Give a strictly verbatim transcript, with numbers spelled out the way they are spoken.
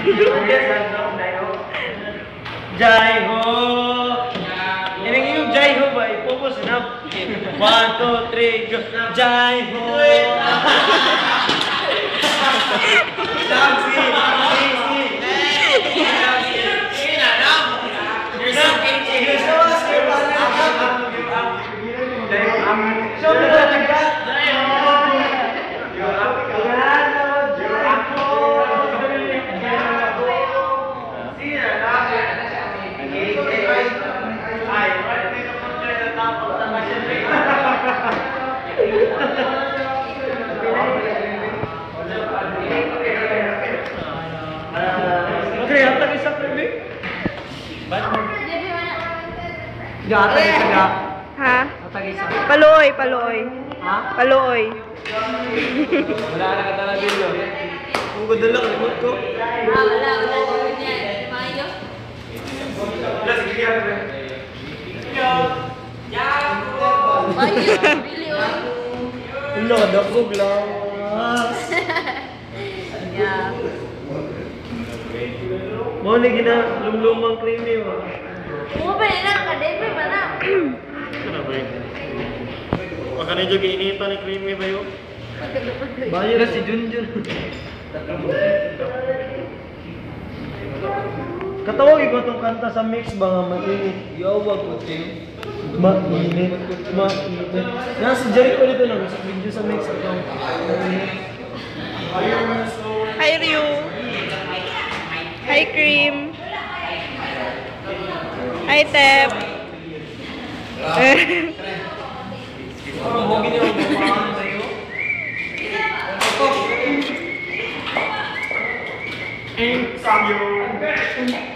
Jai ho. Ini yung jai ho ba? Focus na. One, two, three, go. Jai ho. Saksi. Gata isa ga. Ha? Tatagisa. Paloy, paloy. Ha? Paloy. Wala na ka talaga dito. Kung ganda lang, remote ko. Ah, wala, wala. Mayo. Wala, sige kaya ka. Mayo, bili o. Wala, dako glass. Yeah. Mau na gina, lumlumang creamy mo. Mo ba na kadebe ba na? Ano ba yun? Baka na dyan initan ni creamy ba yun? Bayo na si Junjun. Katawag ko itong kanta sa mix ba nga mainit? Yawa ko, Tim. Mainit, mainit. Yan si Jericho dito na, sa video sa mix ito. Hi, Ryu. Hi, Cream. Hi, Tep. Huwag niyo ang bumahan sa'yo. And from you.